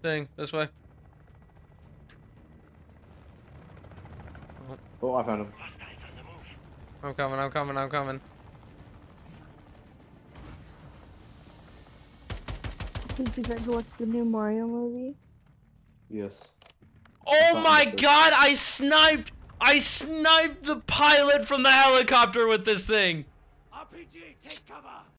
thing. This way. Oh, I found him. I'm coming, I'm coming, I'm coming. Did you guys watch the new Mario movie? Yes. Oh my god, I sniped the pilot from the helicopter with this thing! RPG, take cover!